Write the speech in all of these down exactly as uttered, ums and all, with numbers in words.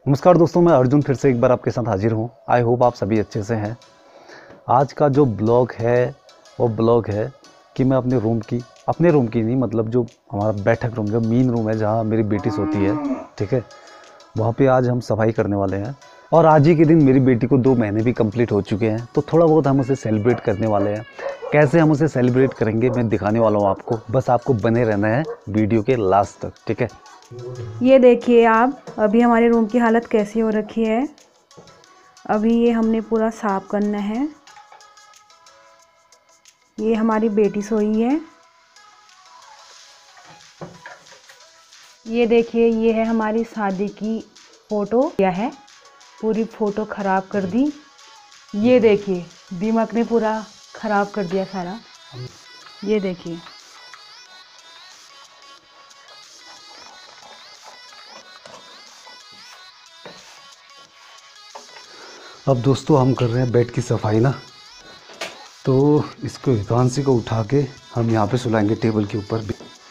नमस्कार दोस्तों, मैं अर्जुन फिर से एक बार आपके साथ हाजिर हूँ। आई होप आप सभी अच्छे से हैं। आज का जो ब्लॉग है वो ब्लॉग है कि मैं अपने रूम की अपने रूम की नहीं मतलब जो हमारा बैठक रूम जो मेन रूम है जहाँ मेरी बेटी सोती है, ठीक है, वहाँ पे आज हम सफाई करने वाले हैं। और आज ही के दिन मेरी बेटी को दो महीने भी कंप्लीट हो चुके हैं, तो थोड़ा बहुत हम उसे सेलिब्रेट करने वाले हैं। कैसे हम उसे सेलिब्रेट करेंगे मैं दिखाने वाला हूँ आपको, बस आपको बने रहना है वीडियो के लास्ट तक, ठीक है। ये देखिए आप, अभी हमारे रूम की हालत कैसी हो रखी है। अभी ये हमने पूरा साफ करना है। ये हमारी बेटी सोई है। ये देखिए, ये है हमारी शादी की फ़ोटो। क्या है, पूरी फ़ोटो ख़राब कर दी। ये देखिए, दीमक ने पूरा ख़राब कर दिया सारा। ये देखिए, अब दोस्तों हम कर रहे हैं बेड की सफाई ना, तो इसको हितांशी को उठा के हम यहाँ पे सुलाएंगे टेबल के ऊपर।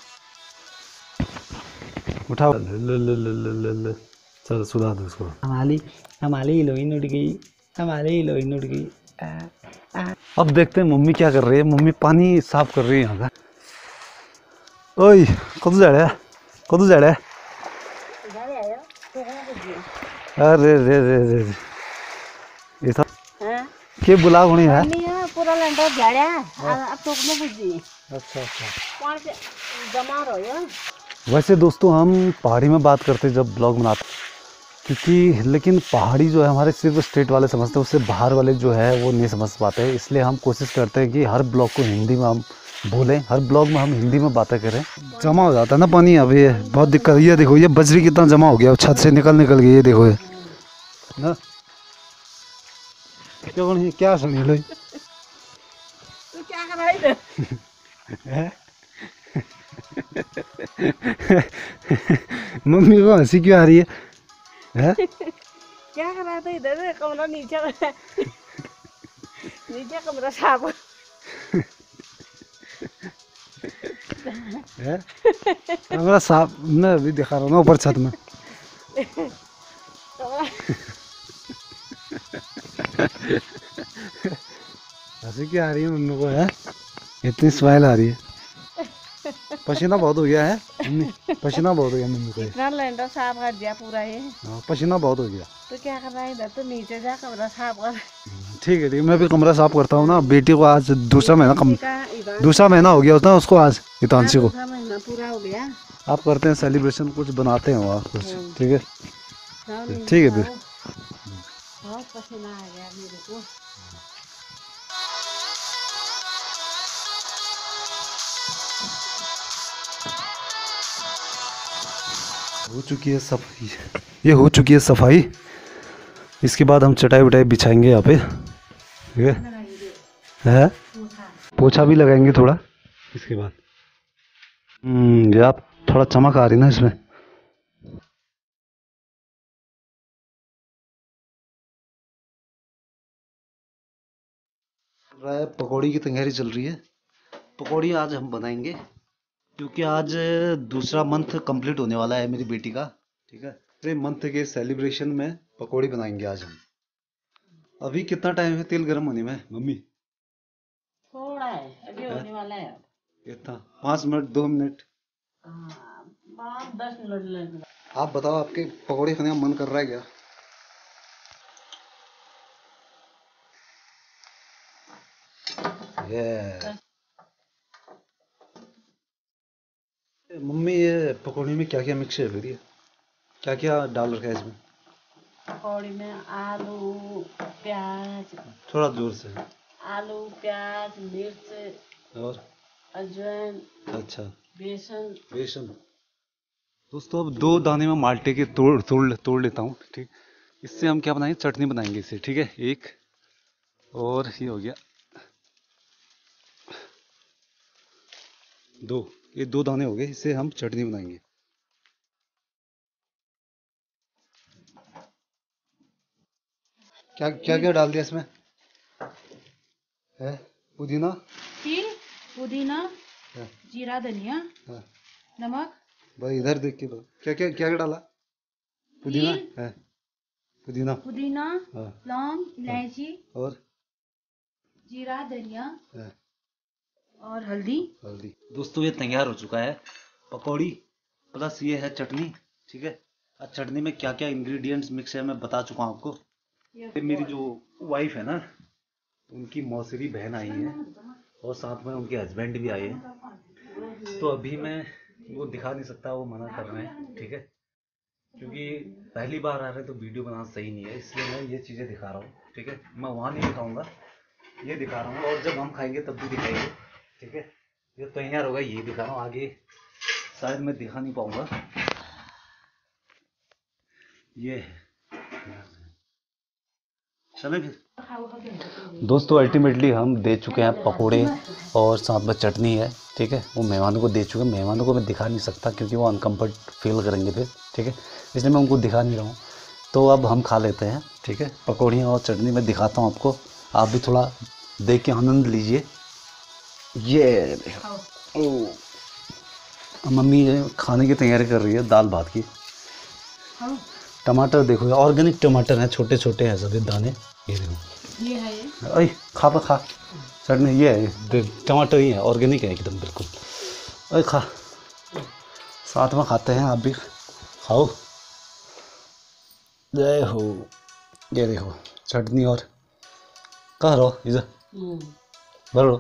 उठाओ, ले ले ले ले ले ले, चल सुला दो उसको। हमारी हमारी हिलोइन उड़ गई, हमारी हिलोइन उड़ गई। आ, आ। अब देखते हैं मम्मी क्या कर रही है। मम्मी पानी साफ कर रही है यहाँ का। ओए कदू जा रहा है, कदू जा रहा है। अरे रे रे रे रे, ये था के बुला होनी है पूरा लंडा झाड़ा अब तो में बुझी। अच्छा अच्छा, कौन से जमा रहो। वैसे दोस्तों हम पहाड़ी में बात करते जब ब्लॉग बनाते, क्योंकि लेकिन पहाड़ी जो है हमारे सिर्फ स्टेट वाले समझते हैं, उससे बाहर वाले जो है वो नहीं समझ पाते। इसलिए हम कोशिश करते हैं कि हर ब्लॉग को हिंदी में हम बोलें, हर ब्लॉग में हम हिंदी में बातें करें। जमा हो जाता है ना पानी, अभी ये बहुत दिक्कत। ये देखो, ये बजरी कितना जमा हो गया, छत से निकल निकल गई। ये देखो ये ना, क्या क्या सुनी लो तू क्या कर रहा है? मम्मी को हंसी क्यों आ रही है, है? क्या कर रहा था इधर? कमरा नीचे नीचे कमरा साफ है? कमरा साफ मैं अभी दिखा रहा हूँ ऊपर छत में। हंसी क्या आ रही है मम्मी को, है? इतनी स्माइल आ रही है। पसीना बहुत हो गया है मम्मी, पसीना बहुत हो गया मम्मी को। इतना लैंडर साफ कर दिया पूरा ये। हाँ, पसीना बहुत हो गया। तो क्या कर रहा है इधर? तो नीचे जा कमरा साफ कर। ठीक है ठीक है, मैं भी कमरा साफ करता हूँ ना। बेटी को आज दूसरा महीना कम इधर दूसरा महीना हो गया होता है उसको आज, हितांशी को। दूसरा महीना पूरा हो गया। आप करते हैं सेलिब्रेशन, कुछ बनाते हैं वहाँ कुछ, ठीक है ठीक है फिर। बहुत पसीना आ गया मेरे को। हो चुकी है सफाई, ये हो चुकी है सफाई। इसके बाद हम चटाई वटाई बिछाएंगे यहाँ पे, ठीक है है पोछा भी लगाएंगे थोड़ा इसके बाद। हम्म ये आप थोड़ा चमक आ रही ना इसमें। पकौड़ी की तैयारी चल रही है। पकौड़ी आज हम बनाएंगे क्योंकि आज दूसरा मंथ कंप्लीट होने वाला है मेरी बेटी का, ठीक है। तो मंथ के सेलिब्रेशन में पकौड़ी बनाएंगे आज हम। अभी कितना टाइम है तेल गर्म होने में मम्मी? थोड़ा है, अभी होने वाला है। इतना पाँच मिनट दो मिनट पाँच दस मिनट लगेगा। आप बताओ, आपके पकौड़े खाने का मन कर रहा है क्या? ये मम्मी, ये पकौड़ी में क्या क्या मिक्स है फिर? ये क्या क्या डाल रखा है इसमें? पकौड़ी में आलू प्याज, थोड़ा जोर से। आलू प्याज मिर्च और अजवाइन, अच्छा बेसन बेसन। दोस्तों अब दो दाने में माल्टे के तोड़ तोड़ तोड़ लेता हूँ, ठीक। इससे हम क्या बनाएंगे, चटनी बनाएंगे इससे, ठीक है। एक और ये हो गया दो, ये दो दाने हो गए, इससे हम चटनी बनाएंगे। क्या क्या क्या डाल दिया इसमें? है पुदीना, तिल पुदीना है, जीरा धनिया है। नमक। भाई इधर देख के, क्या क्या क्या क्या डाला? पुदीना तिल है, पुदीना पुदीना, हाँ, लौंग, इलायची, और जीरा, धनिया हाँ, और हल्दी। हल्दी। दोस्तों ये तैयार हो चुका है पकौड़ी प्लस ये है चटनी। ठीक है, अब चटनी में क्या क्या इंग्रेडिएंट्स मिक्स है मैं बता चुका हूँ आपको। ये मेरी जो वाइफ है ना, उनकी मौसेरी बहन आई है और साथ में उनके हस्बैंड भी आए हैं। तो अभी मैं वो दिखा नहीं सकता, वो मना कर रहे हैं। ठीक है, क्योंकि पहली बार आ रहे हैं तो वीडियो बनाना सही नहीं है, इसलिए मैं ये चीज़ें दिखा रहा हूँ। ठीक है, मैं वहाँ नहीं दिखाऊंगा, ये दिखा रहा हूँ, और जब हम खाएंगे तब भी दिखाएंगे। ठीक है, ये तैयार होगा, ये दिखा रहा हूँ। आगे शायद मैं दिखा नहीं पाऊंगा। ये चले फिर दोस्तों, अल्टीमेटली हम दे चुके हैं पकोड़े और साथ में चटनी है। ठीक है, वो मेहमानों को दे चुके हैं। मेहमानों को मैं दिखा नहीं सकता क्योंकि वो अनकम्फर्ट फील करेंगे फिर। ठीक है, इसलिए मैं उनको दिखा नहीं रहा हूँ। तो अब हम खा लेते हैं। ठीक है, पकौड़ियाँ और चटनी मैं दिखाता हूँ आपको, आप भी थोड़ा देख के आनंद लीजिए। ये देखो, मम्मी खाने की तैयारी कर रही है दाल भात की। टमाटर देखो, ऑर्गेनिक टमाटर हैं, छोटे छोटे हैं सभी दाने। ये देखो, ये है ये। अरे खा पा खा चटनी, ये है टमाटर ही है, ऑर्गेनिक है एकदम बिल्कुल। अरे खा, साथ में खाते हैं, आप भी खाओ। जय हो। ये देखो चटनी और कह रहो इधर बरो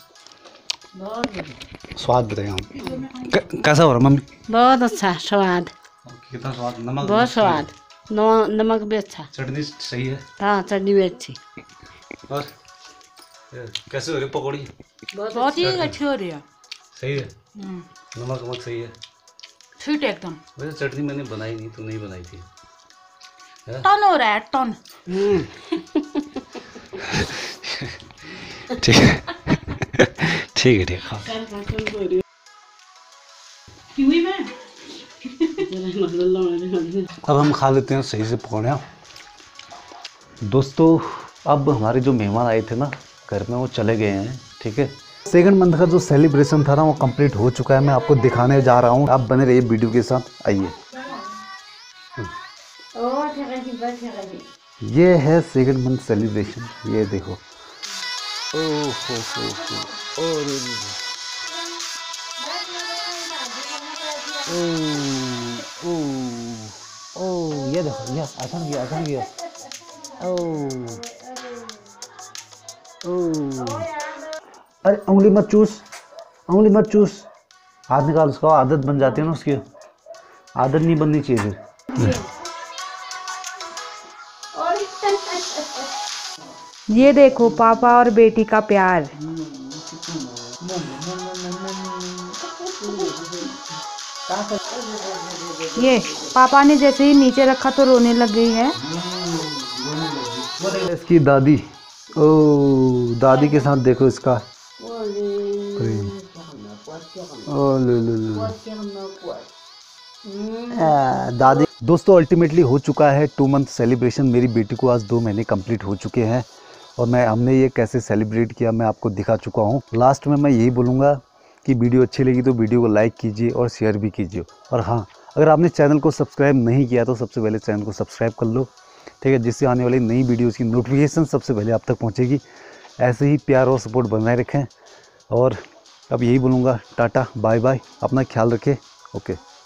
स्वाद बताइए आप कैसा हो रहा मम्मी? बहुत अच्छा स्वाद, कितना स्वाद? नमक बहुत स्वाद, नमक नमक भी अच्छा, चटनी सही है। हाँ चटनी भी अच्छी। और कैसे हो रही पकौड़ी? बहुत ही अच्छी हो रही है। सही है, नमक नमक सही है, स्वीट एकदम। वैसे चटनी मैंने बनाई नहीं, तो नहीं बनाई थी। टन हो रहा है टन। ठीक है ठीक है ठीक है। क्यों मैं अब हम खा लेते हैं सही से पकौड़ियाँ। दोस्तों अब हमारे जो मेहमान आए थे ना घर में, वो चले गए हैं। ठीक है, सेकंड मंथ का जो सेलिब्रेशन था ना वो कंप्लीट हो चुका है। मैं आपको दिखाने जा रहा हूँ, आप बने रहिए वीडियो के साथ। आइए, ये है सेकंड मंथ सेलिब्रेशन। ये देखो, ओ हो हो हो, ओ रे रे, ओ ओ ओ, ये देखो, ये आसान गया आसान गया। ओ ओ, अरे उंगली मत चूस, उंगली मत चूस, हाथ निकाल उसका। आदत बन जाती है ना उसकी, आदत नहीं बननी चाहिए फिर। ये देखो पापा और बेटी का प्यार। ये पापा ने जैसे ही नीचे रखा तो रोने लग गई है। इसकी दादी, ओ दादी के साथ देखो इसका प्रेम। ओ लो लो लो, आ, दादी। दोस्तों अल्टीमेटली हो चुका है टू मंथ सेलिब्रेशन। मेरी बेटी को आज दो महीने कंप्लीट हो चुके हैं और मैं हमने ये कैसे सेलिब्रेट किया मैं आपको दिखा चुका हूँ। लास्ट में मैं यही बोलूँगा कि वीडियो अच्छी लगी तो वीडियो को लाइक कीजिए और शेयर भी कीजिए। और हाँ, अगर आपने चैनल को सब्सक्राइब नहीं किया तो सबसे पहले चैनल को सब्सक्राइब कर लो। ठीक है, जिससे आने वाली नई वीडियोज़ की नोटिफिकेशन सबसे पहले आप तक पहुँचेगी। ऐसे ही प्यार और सपोर्ट बनाए रखें और अब यही बोलूँगा, टाटा बाय बाय, अपना ख्याल रखें। ओके।